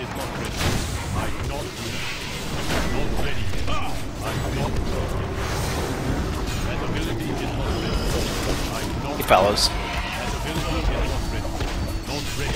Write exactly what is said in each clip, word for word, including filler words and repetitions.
is not ready. I cannot do that. Not ready yet. I cannot do that yet. That ability is not ready. I cannot. He follows. That ability is not ready. Not ready.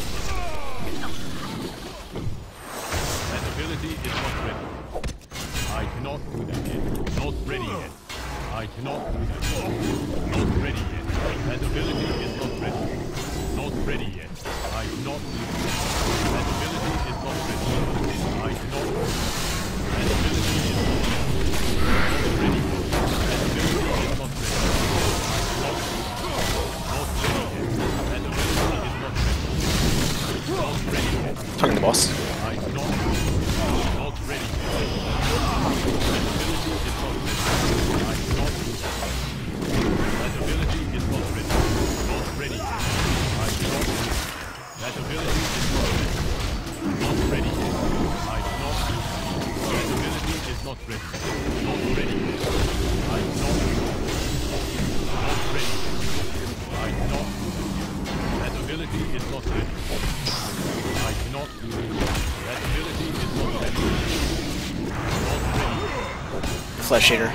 That ability is not ready. I cannot do that yet. Not ready yet. I cannot do that yet. Not ready yet. That ability is not ready. Not ready yet. I cannot do that. That ability is not ready. I cannot do that. That ability is not ready. Not ready yet. That ability is not ready. I cannot do that. Not ready yet. That ability is not ready. Not ready yet. Talking to the boss. I cannot do that. Not ready yet. That ability is not ready. I cannot do that. That ability is not ready. Not ready yet. I cannot do that. That ability is not ready. Not ready yet. I cannot do that. That ability is not ready. Not ready yet. I cannot do that. Not ready yet. I cannot do that yet. That ability is not ready. I cannot do that. That ability is not ready. Not ready yet. Flesh Eater.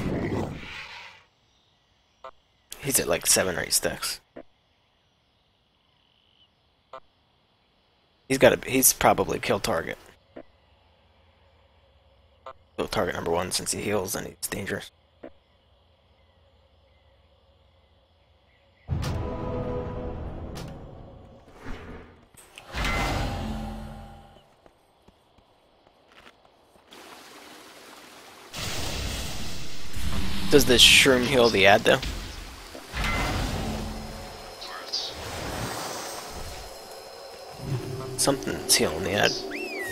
He's at like seven or eight stacks. He's got to. He's probably kill target. Kill target number one since he heals and he's dangerous. Does this shroom heal the ad though? Something's healing the ad.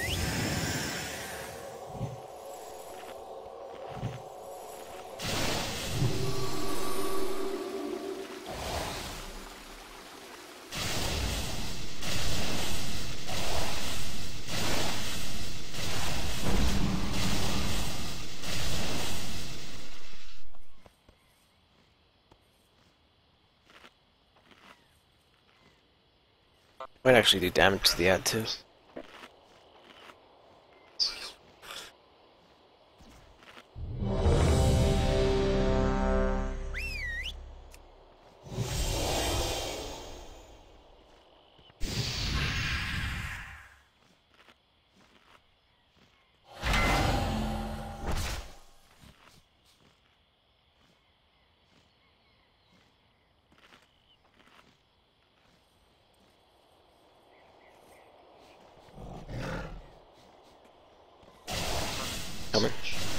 Might actually do damage to the ad too. Coming.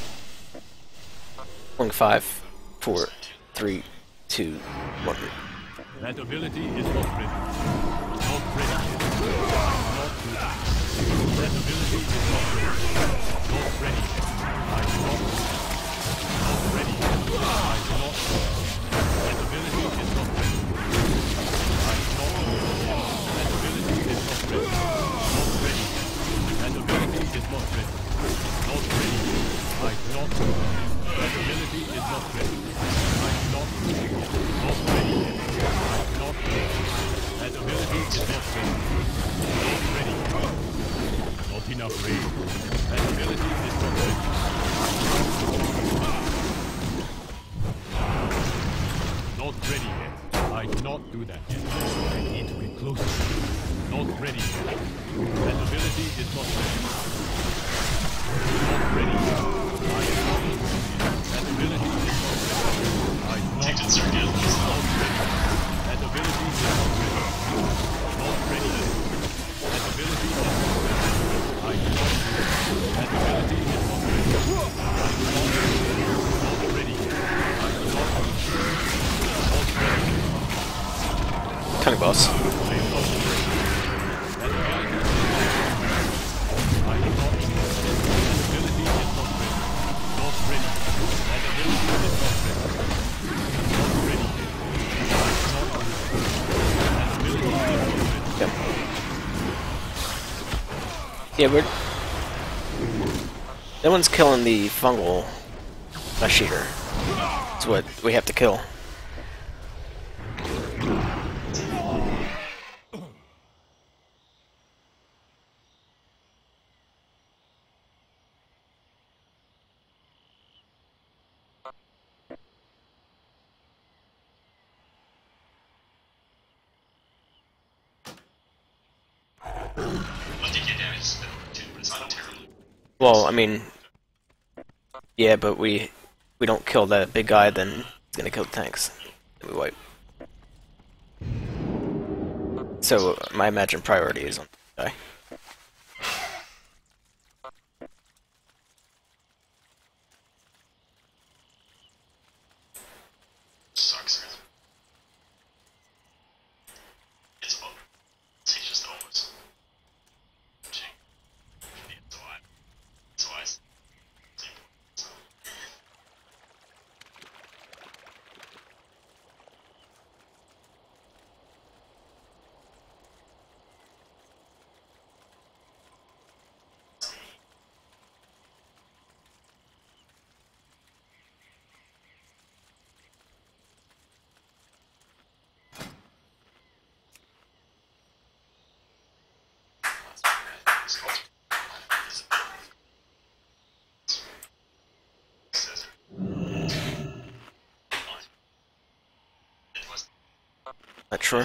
Going five, four, three, two, one. That ability is not ready. Not ready yet. Not do that. That ability is not ready. Not ready yet. I cannot do that. Not ready yet. I cannot do that. That ability is not ready. I cannot do that yet. That ability is not ready. Not ready yet. That ability is not ready. Not ready yet. I cannot do that. That ability is not ready. I cannot do that yet. Not ready yet. I cannot do that. That ability is not ready. Not ready yet. Not enough range. That ability is not ready. Not ready yet. I cannot do that yet. I need to get closer. Not ready yet. That ability is not ready. Not ready yet. I cannot do that yet. That ability is not ready. I cannot do that yet. Not ready. That ability is not ready. Not ready yet. That ability is not ready. I cannot do that. That ability is not ready. I cannot do that. Not ready yet. I cannot do that. Not ready yet. Tony boss. I am not ready. That ability is not ready. I cannot do that. That ability is not ready. Not ready. That ability is not ready. Not ready yet. I cannot do that. That ability is not ready. Yep. Yeah, we're... That one's killing the fungal flesh eater. That's what we have to kill. Well, D K damage is a bit over too, but it's not terrible. Well, I mean, yeah, but we we don't kill that big guy, then he's gonna kill the tanks. Then we wipe. So I imagine priority is on the guy. Sucks. It's over. He's just always. Gee. It's why. It's why. It's important. So. Not sure.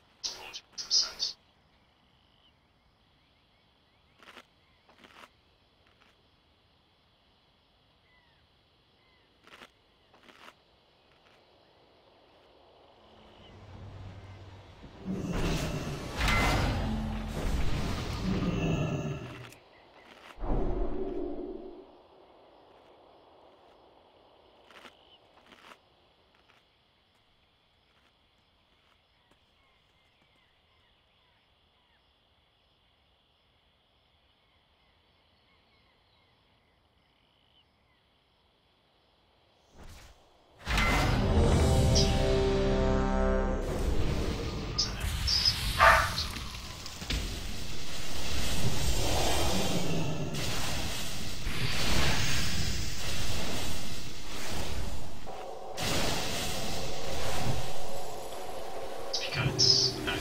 Because uh,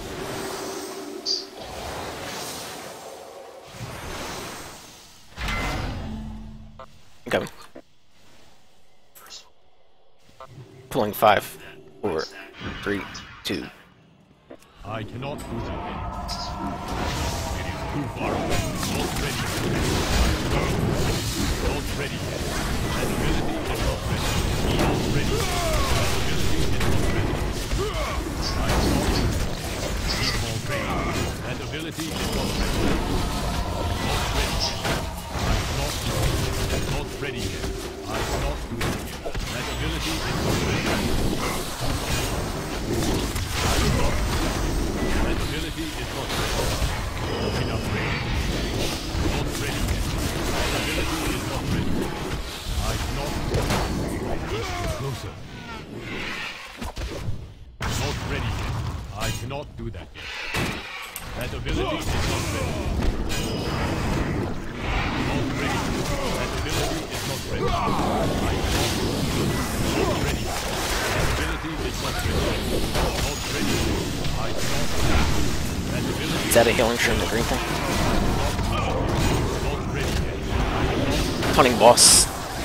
Okay. Pulling five, four, three, two. I cannot do that. It is too far away. Not ready. Not ready yet. That ability is not ready. Not ready. That ability is not ready. I'm not. Small brain. That ability is not ready. Not ready. I'm not. Not ready yet. I'm not doing it yet. That ability is not ready. I'm not. That ability is not ready. Not enough ready. Not ready yet. That ability is not ready. I cannot. Inch closer. Not ready yet. I cannot do that yet. That ability is not ready. Not ready. That ability is not ready. I cannot. Not ready. That ability is not ready. Not ready. I cannot. That ability Is that a healing shroom, the green thing? not ready yet. Hunting boss.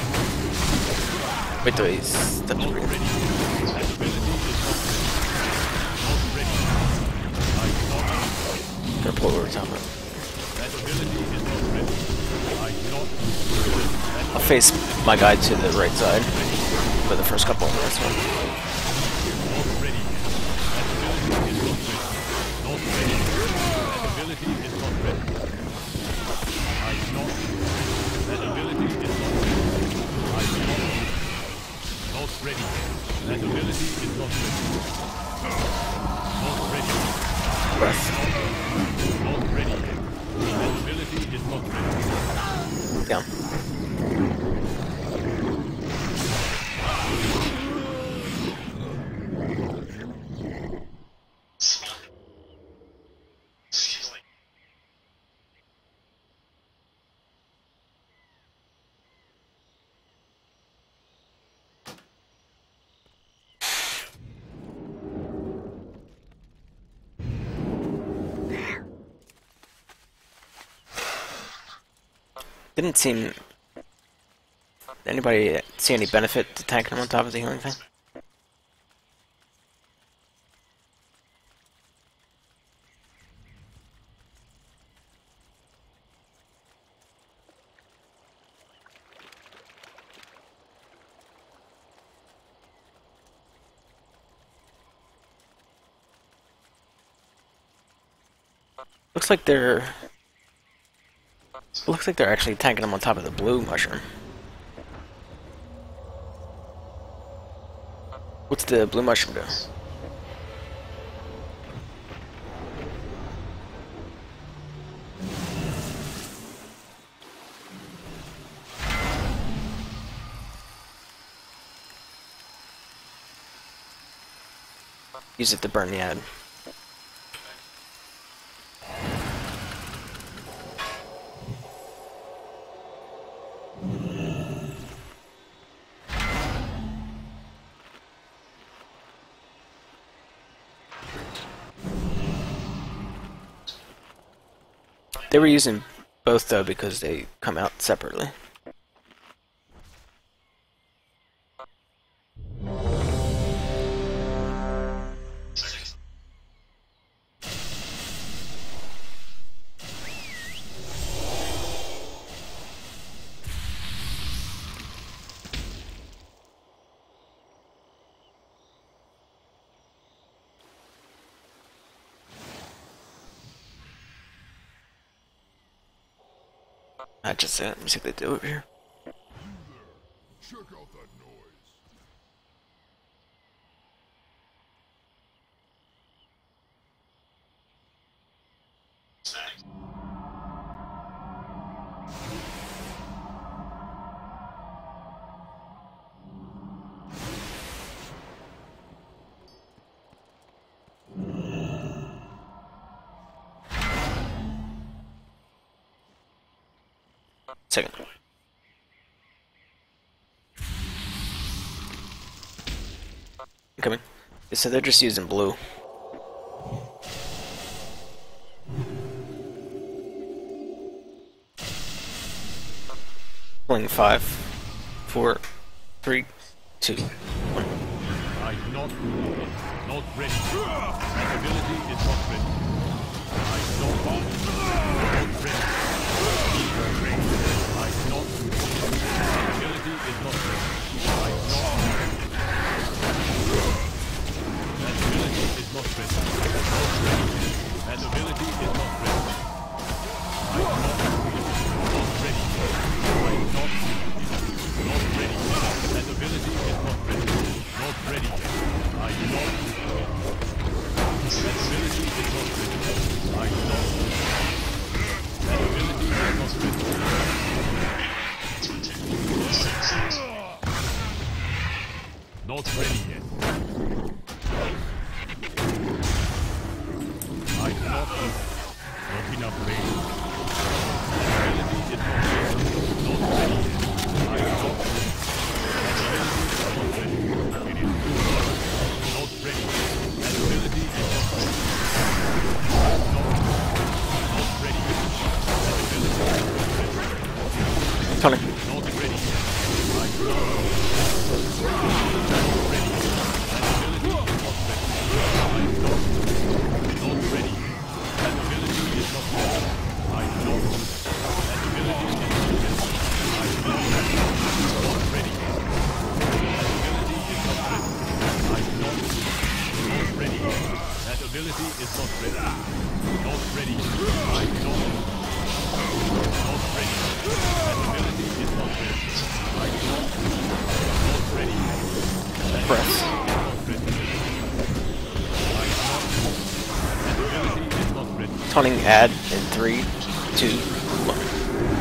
Wait till he's steps Not over here. ready. That ability is not ready. Not ready. I cannot. Gonna pull over top of it. That ability is not ready. I cannot. I'll face my guy to the right side for the first couple of minutes. Not ready yet. That ability is not ready. Not ready. That ability is not ready. I cannot. That ability is not ready. I cannot. Not ready yet. That ability is not ready. Not ready. Breath. Not ready yet. That ability is not ready. Down. excuse me. Didn't seem... Anybody see any benefit to tanking him on top of the healing thing? Looks like they're. Looks like they're actually attacking them on top of the blue mushroom. What's the blue mushroom do? Use it to burn the ad. They were using both though because they come out separately. I just said, let me see if they do over here. Check out that noise. Snacks. Second. Coming. So they're just using blue. Playing five, four, three, two, one. I not not ready. That ability is not ready. I not not ready. I not that ability is not ready. I not that ability is not ready. That ability is not ready. I not not ready. I not not ready. That ability is not ready. Not ready. I not. That ability is not ready. I not. That ability is not ready. Not ready yet. I not. Not enough range. That ability is not ready. Not ready yet. I not. That ability is not ready. It is good. Not ready. That ability is not ready. I not. Not ready. That ability is not ready. Tony. Not ready. I not. Not ready. That ability is not ready. I not. Not ready. That ability is not ready. I not. That ability is not ready. I not. Not ready. That ability is not ready. I not. Not ready. That ability is not ready. Not ready. I not. Not ready. That ability is not ready. I not. Not ready. That Press. ability is not ready. I not. That ability is not ready. Toning ad in three, two, one.